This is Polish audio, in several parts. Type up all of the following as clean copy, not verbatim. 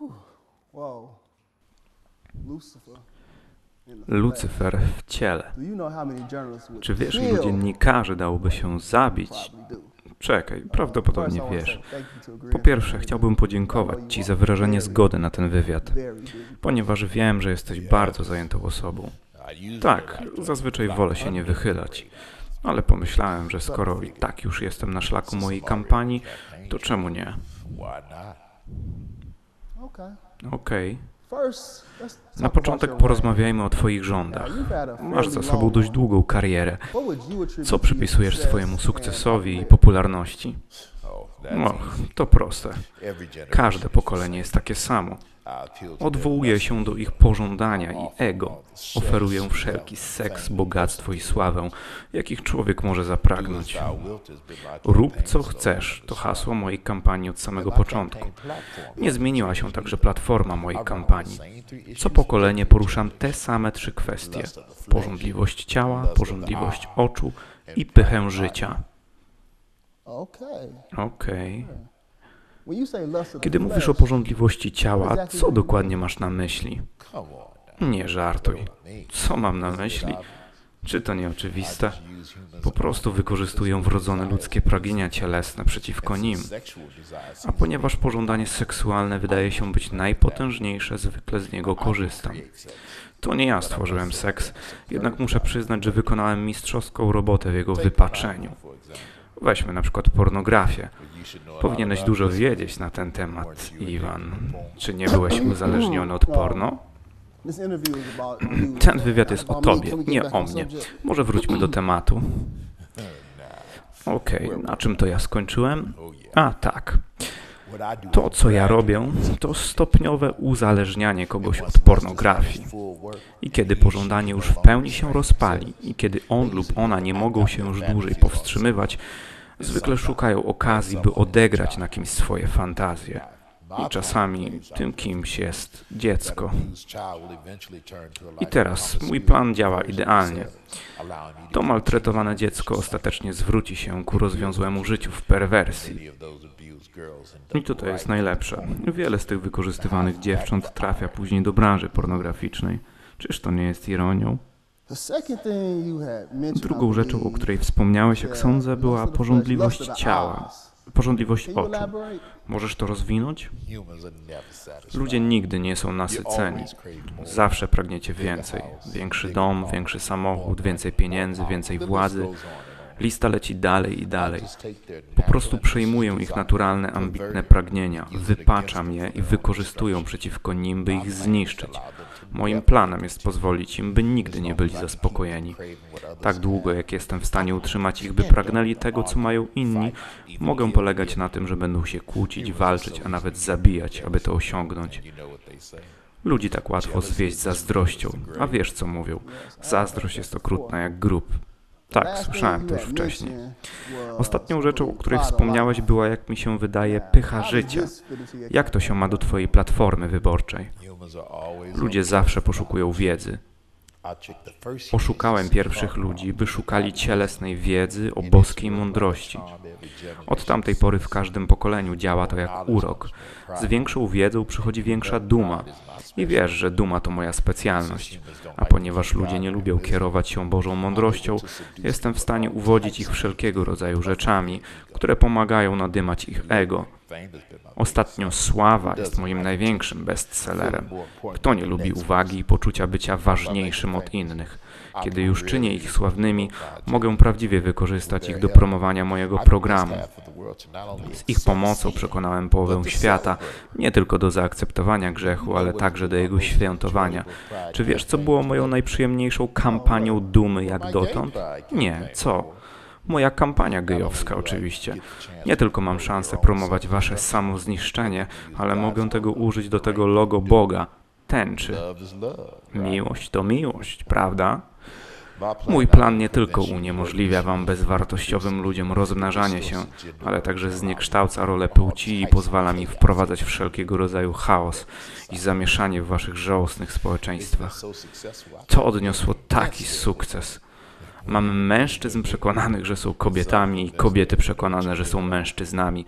Whoa. Lucifer. Lucyfer w ciele. Do you know how many journalists would Czy wiesz, kill? ilu dziennikarzy dałoby się zabić? Probably do. Czekaj, prawdopodobnie First, I wanna wiesz. say thank you to Po Graham. pierwsze, chciałbym podziękować Ci za wyrażenie zgody na ten wywiad, Very busy. ponieważ wiem, że jesteś bardzo zajętą osobą. Tak, zazwyczaj wolę się nie wychylać, ale pomyślałem, że skoro i tak już jestem na szlaku mojej kampanii, to czemu nie? Okay. Okej. First, let's talk Na about początek your porozmawiajmy o Twoich reign. rządach. Now, you've had a Masz za fairly sobą long dość one. długą karierę. What would you attribute Co to przypisujesz your swojemu success sukcesowi i and popularności? Och, to proste. Każde pokolenie jest takie samo. Odwołuje się do ich pożądania i ego. Oferuję wszelki seks, bogactwo i sławę, jakich człowiek może zapragnąć. Rób co chcesz, to hasło mojej kampanii od samego początku. Nie zmieniła się także platforma mojej kampanii. Co pokolenie poruszam te same 3 kwestie. Pożądliwość ciała, pożądliwość oczu i pychę życia. Okay. Okej. When you say lust of the Kiedy mówisz o flesh, pożądliwości ciała, co dokładnie masz na myśli? Nie żartuj. Co mam na myśli? Czy to nie oczywiste? Po prostu wykorzystuję wrodzone ludzkie pragnienia cielesne przeciwko nim. A ponieważ pożądanie seksualne wydaje się być najpotężniejsze, zwykle z niego korzystam. To nie ja stworzyłem seks, jednak muszę przyznać, że wykonałem mistrzowską robotę w jego wypaczeniu. Weźmy na przykład pornografię. Powinieneś dużo wiedzieć na ten temat, Iwan. Czy nie byłeś uzależniony od porno? this interview is about you. Ten wywiad jest o About me. tobie, Can we get nie back o on mnie. subject? Może wróćmy do tematu. Okej, na czym to ja skończyłem? A, tak. To, co ja robię, to stopniowe uzależnianie kogoś od pornografii. I kiedy pożądanie już w pełni się rozpali i kiedy on lub ona nie mogą się już dłużej powstrzymywać, zwykle szukają okazji, by odegrać na kimś swoje fantazje. I czasami tym kimś jest dziecko. I teraz mój plan działa idealnie. To maltretowane dziecko ostatecznie zwróci się ku rozwiązłemu życiu w perwersji. I to jest najlepsze. Wiele z tych wykorzystywanych dziewcząt trafia później do branży pornograficznej. Czyż to nie jest ironią? The second thing you had mentioned, Drugą I rzeczą, o believe, której wspomniałeś, jak sądzę, była lust of the flesh, pożądliwość lust of the ciała, eyes. pożądliwość Can you oczu. elaborate? Możesz to rozwinąć? Ludzie nigdy nie są nasyceni. Zawsze pragniecie więcej. Większy dom, większy samochód, więcej pieniędzy, więcej władzy. Lista leci dalej i dalej. Po prostu przejmuję ich naturalne, ambitne pragnienia, wypaczam je i wykorzystuję przeciwko nim, by ich zniszczyć. Moim planem jest pozwolić im, by nigdy nie byli zaspokojeni. Tak długo, jak jestem w stanie utrzymać ich, by pragnęli tego, co mają inni, mogę polegać na tym, że będą się kłócić, walczyć, a nawet zabijać, aby to osiągnąć. Ludzi tak łatwo zwieść zazdrością, a wiesz, co mówią. Zazdrość jest okrutna jak grób. Tak, słyszałem to już wcześniej. Ostatnią rzeczą, o której wspomniałeś, była, jak mi się wydaje, pycha życia. Jak to się ma do twojej platformy wyborczej? Ludzie zawsze poszukują wiedzy. Oszukałem pierwszych ludzi, by szukali cielesnej wiedzy o boskiej mądrości. Od tamtej pory w każdym pokoleniu działa to jak urok. Z większą wiedzą przychodzi większa duma. I wiesz, że duma to moja specjalność. A ponieważ ludzie nie lubią kierować się Bożą mądrością, jestem w stanie uwodzić ich wszelkiego rodzaju rzeczami, które pomagają nadymać ich ego. Ostatnio Sława jest moim największym bestsellerem. Kto nie lubi uwagi i poczucia bycia ważniejszym od innych? Kiedy już czynię ich sławnymi, mogę prawdziwie wykorzystać ich do promowania mojego programu. Z ich pomocą przekonałem połowę świata, nie tylko do zaakceptowania grzechu, ale także do jego świętowania. Czy wiesz, co było moją najprzyjemniejszą kampanią dumy jak dotąd? Nie, co? Moja kampania gejowska oczywiście. Nie tylko mam szansę promować wasze samozniszczenie, ale mogę tego użyć do tego logo Boga, tęczy. Miłość to miłość, prawda? Mój plan nie tylko uniemożliwia wam bezwartościowym ludziom rozmnażanie się, ale także zniekształca rolę płci i pozwala mi wprowadzać wszelkiego rodzaju chaos i zamieszanie w waszych żałosnych społeczeństwach. To odniosło taki sukces. Mamy mężczyzn przekonanych, że są kobietami i kobiety przekonane, że są mężczyznami.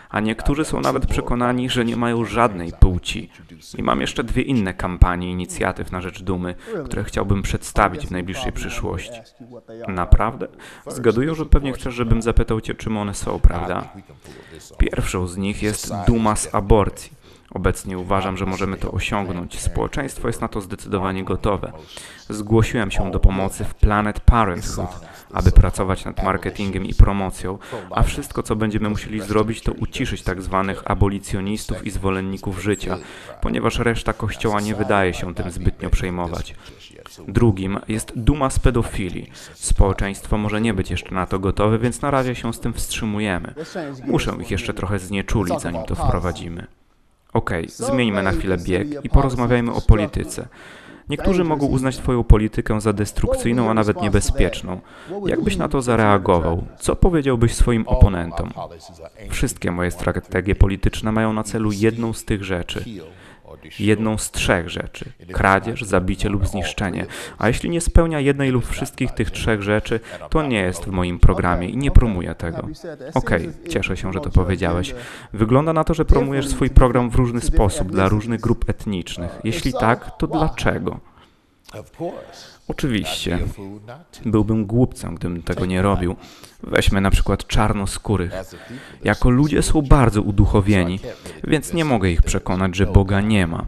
a niektórzy są nawet przekonani, że nie mają żadnej płci. I mam jeszcze 2 inne kampanie inicjatyw na rzecz dumy, które chciałbym przedstawić w najbliższej przyszłości. Naprawdę? Zgaduję, że pewnie chcesz, żebym zapytał cię, czym one są, prawda? Pierwszą z nich jest duma z aborcji. Obecnie uważam, że możemy to osiągnąć. Społeczeństwo jest na to zdecydowanie gotowe. Zgłosiłem się do pomocy w Planet Parenthood, aby pracować nad marketingiem i promocją, a wszystko, co będziemy musieli zrobić, to uciszyć tak zwanych abolicjonistów i zwolenników życia, ponieważ reszta Kościoła nie wydaje się tym zbytnio przejmować. Drugim jest duma z pedofilii. Społeczeństwo może nie być jeszcze na to gotowe, więc na razie się z tym wstrzymujemy. Muszę ich jeszcze trochę znieczulić, zanim to wprowadzimy. Okej, zmieńmy na chwilę bieg i porozmawiajmy o polityce. Niektórzy mogą uznać twoją politykę za destrukcyjną, a nawet niebezpieczną. Jak byś na to zareagował? Co powiedziałbyś swoim oponentom? Wszystkie moje strategie polityczne mają na celu jedną z tych rzeczy. Jedną z 3 rzeczy. Kradzież, zabicie lub zniszczenie. A jeśli nie spełnia jednej lub wszystkich tych 3 rzeczy, to nie jest w moim programie i nie promuję tego. Okej, cieszę się, że to powiedziałeś. Wygląda na to, że promujesz swój program w różny sposób dla różnych grup etnicznych. Jeśli tak, to dlaczego? Oczywiście. Byłbym głupcem, gdybym tego nie robił. Weźmy na przykład czarnoskórych. Jako ludzie są bardzo uduchowieni, więc nie mogę ich przekonać, że Boga nie ma.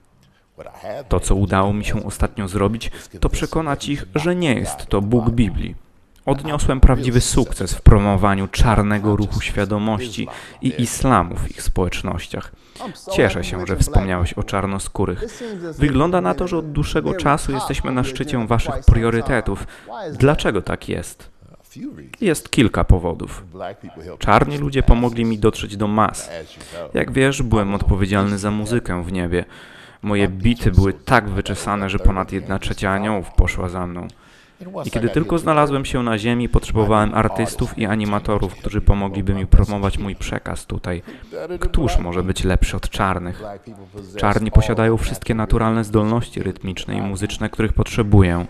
To, co udało mi się ostatnio zrobić, to przekonać ich, że nie jest to Bóg Biblii. Odniosłem prawdziwy sukces w promowaniu czarnego ruchu świadomości i islamu w ich społecznościach. Cieszę się, że wspomniałeś o czarnoskórych. Wygląda na to, że od dłuższego czasu jesteśmy na szczycie waszych priorytetów. Dlaczego tak jest? Jest kilka powodów. Czarni ludzie pomogli mi dotrzeć do mas. Jak wiesz, byłem odpowiedzialny za muzykę w niebie. Moje bity były tak wyczesane, że ponad 1/3 aniołów poszła za mną. I kiedy tylko znalazłem się na ziemi, potrzebowałem artystów i animatorów, którzy pomogliby mi promować mój przekaz tutaj. Któż może być lepszy od czarnych? Czarni posiadają wszystkie naturalne zdolności rytmiczne i muzyczne, których potrzebuję.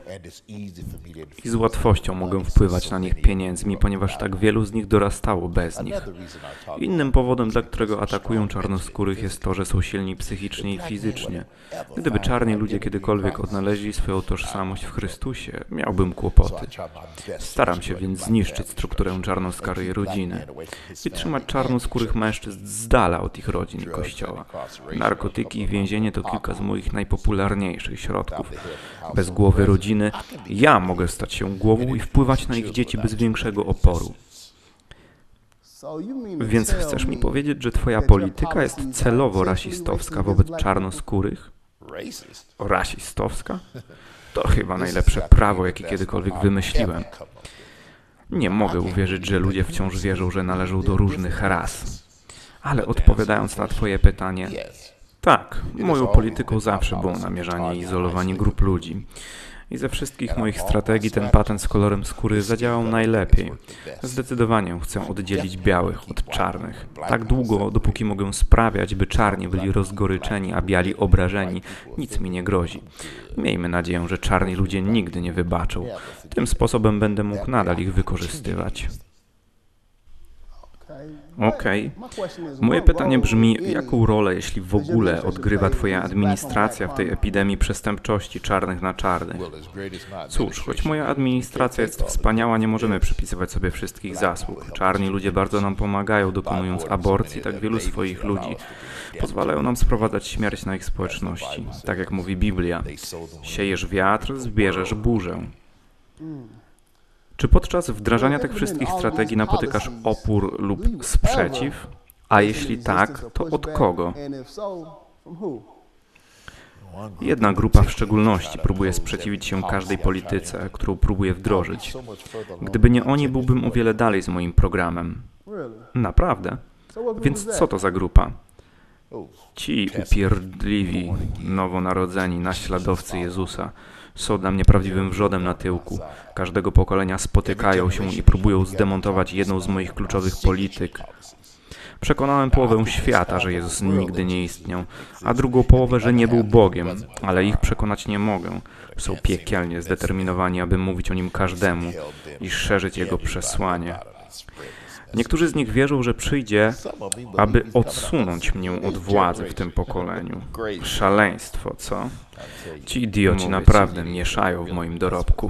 I z łatwością mogę wpływać na nich pieniędzmi, ponieważ tak wielu z nich dorastało bez nich. Innym powodem, dla którego atakują czarnoskórych, jest to, że są silni psychicznie i fizycznie. Gdyby czarni ludzie kiedykolwiek odnaleźli swoją tożsamość w Chrystusie, miałbym kłopoty. Staram się więc zniszczyć strukturę czarnoskórej rodziny i trzymać czarnoskórych mężczyzn z dala od ich rodzin i kościoła. Narkotyki i więzienie to kilka z moich najpopularniejszych środków. Bez głowy rodziny ja mogę stać się głową i wpływać na ich dzieci bez większego oporu. Więc chcesz mi powiedzieć, że twoja polityka jest celowo rasistowska wobec czarnoskórych? Rasistowska? To chyba najlepsze prawo, jakie kiedykolwiek wymyśliłem. Nie mogę uwierzyć, że ludzie wciąż wierzą, że należą do różnych ras. Ale odpowiadając na twoje pytanie, tak, moją polityką zawsze było namierzanie i izolowanie grup ludzi. I ze wszystkich moich strategii ten patent z kolorem skóry zadziałał najlepiej. Zdecydowanie chcę oddzielić białych od czarnych. Tak długo, dopóki mogę sprawiać, by czarni byli rozgoryczeni, a biali obrażeni, nic mi nie grozi. Miejmy nadzieję, że czarni ludzie nigdy nie wybaczą. Tym sposobem będę mógł nadal ich wykorzystywać. Okej. Moje pytanie brzmi, jaką rolę, jeśli w ogóle, odgrywa twoja administracja w tej epidemii przestępczości czarnych na czarnych? Cóż, choć moja administracja jest wspaniała, nie możemy przypisywać sobie wszystkich zasług. Czarni ludzie bardzo nam pomagają, dokonując aborcji tak wielu swoich ludzi. Pozwalają nam sprowadzać śmierć na ich społeczności. Tak jak mówi Biblia, siejesz wiatr, zbierzesz burzę. Czy podczas wdrażania tych wszystkich strategii napotykasz opór lub sprzeciw? A jeśli tak, to od kogo? Jedna grupa w szczególności próbuje sprzeciwić się każdej polityce, którą próbuję wdrożyć. Gdyby nie oni, byłbym o wiele dalej z moim programem. Naprawdę? Więc co to za grupa? Ci upierdliwi, nowonarodzeni naśladowcy Jezusa są dla mnie prawdziwym wrzodem na tyłku. Każdego pokolenia spotykają się i próbują zdemontować jedną z moich kluczowych polityk. Przekonałem połowę świata, że Jezus nigdy nie istniał, a drugą połowę, że nie był Bogiem, ale ich przekonać nie mogę. Są piekielnie zdeterminowani, aby mówić o Nim każdemu i szerzyć Jego przesłanie. Niektórzy z nich wierzą, że przyjdzie, aby odsunąć mnie od władzy w tym pokoleniu. Szaleństwo, co? Ci idioci naprawdę mieszają w moim dorobku.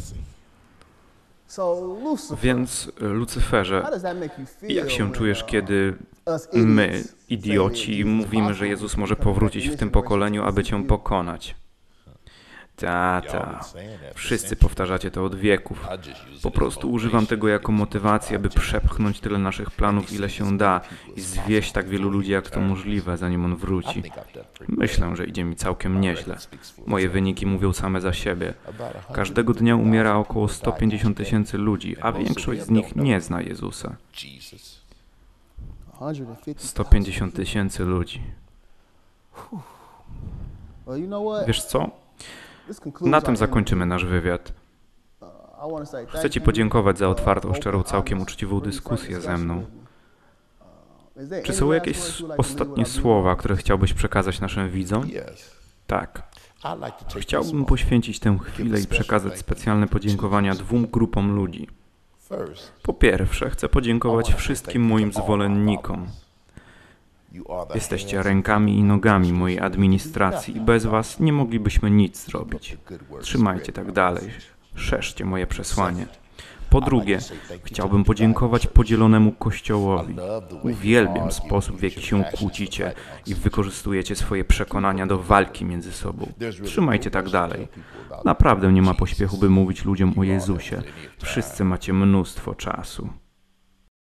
So, Lucifer, Więc, Lucyferze, how does that make you feel jak się when, czujesz, kiedy us my, idiots idioci, say mówimy, Jesus że is Jezus possible może to come back powrócić in w this tym generation pokoleniu, to aby defeat cię you? pokonać? Ta. Wszyscy powtarzacie to od wieków. Po prostu używam tego jako motywacji, aby przepchnąć tyle naszych planów, ile się da i zwieść tak wielu ludzi, jak to możliwe, zanim on wróci. Myślę, że idzie mi całkiem nieźle. Moje wyniki mówią same za siebie. Każdego dnia umiera około 150 tysięcy ludzi, a większość z nich nie zna Jezusa. 150,000. 150 tysięcy ludzi. Well, you know what? Wiesz co? This concludes Na tym our zakończymy nasz wywiad. I wanna say Chcę thank Ci you podziękować za for otwartą, open, szczerą, całkiem honest, uczciwą really frank dyskusję ze mną. discussion with me. Is there Czy any są last jakieś words you'd like to leave ostatnie with our słowa, viewers? które chciałbyś przekazać naszym widzom? Tak. Chciałbym poświęcić tę chwilę i przekazać specjalne podziękowania dwóm grupom ludzi. Po pierwsze, chcę podziękować wszystkim moim zwolennikom. Jesteście rękami i nogami mojej administracji i bez was nie moglibyśmy nic zrobić. Trzymajcie tak dalej. Szerzcie moje przesłanie. Po drugie, chciałbym podziękować podzielonemu Kościołowi. Uwielbiam sposób, w jaki się kłócicie i wykorzystujecie swoje przekonania do walki między sobą. Trzymajcie tak dalej. Naprawdę nie ma pośpiechu, by mówić ludziom o Jezusie. Wszyscy macie mnóstwo czasu.